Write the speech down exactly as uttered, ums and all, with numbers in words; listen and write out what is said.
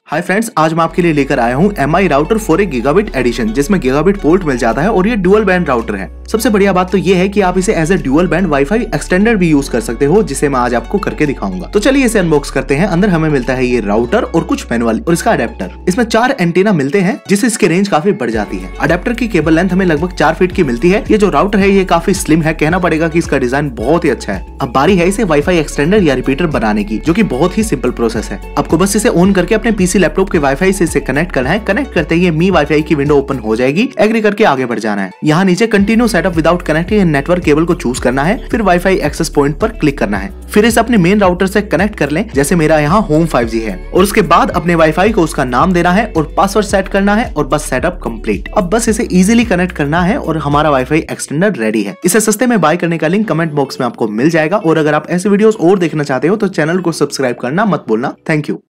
Hi friends, आज मैं आपके लिए लेकर आया हूँ M I router four A gigabit edition, जिसमें गीगाबिट पोर्ट मिल जाता है और ये डुअल बैंड राउटर है। सबसे बढ़िया बात तो ये है कि आप इसे as a dual band wifi extender भी यूज कर सकते हो, जिसे मैं आज आपको करके दिखाऊंगा। तो चलिए इसे अनबॉक्स करते हैं। अंदर हमें मिलता है ये राउटर और कुछ मैनुअल और इसका अडेप्टर। इसमें चार एंटीना मिलते हैं, जिससे इसकी रेंज काफी बढ़ जाती है। अडेप्टर की केबल लेंथ हमें लगभग चार फीट की मिलती है। ये जो राउटर है ये काफी स्लिम है, कहना पड़ेगा कि इसका डिजाइन बहुत ही अच्छा है। अब बारी है इसे वाईफाई एक्सटेंडर या रिपीटर बनाने की, जो की बहुत ही सिंपल प्रोसेस है। आपको बस इसे ऑन करके अपने पीसी लैपटॉप के वाईफाई से इसे कनेक्ट करना है। कनेक्ट करते ही मी वाईफाई की विंडो ओपन हो जाएगी। एग्री करके आगे बढ़ जाना है। यहाँ नीचे continue setup without connecting network cable को चूज करना है, फिर वाईफाई एक्सेस पॉइंट पर क्लिक करना है। फिर इसे अपने मेन राउटर से कनेक्ट कर लें, जैसे मेरा यहाँ होम फाइव जी है, और उसके बाद अपने वाईफाई को उसका नाम देना है और पासवर्ड सेट करना है और बस सेटअप कंप्लीट। अब बस इसे इजीली कनेक्ट करना है और हमारा वाईफाई एक्सटेंडर रेडी है। इसे सस्ते में बाय करने का लिंक कमेंट बॉक्स में आपको मिल जाएगा। और अगर आप ऐसे वीडियोस और देखना चाहते हो तो चैनल को सब्सक्राइब करना मत भूलना। Thank you.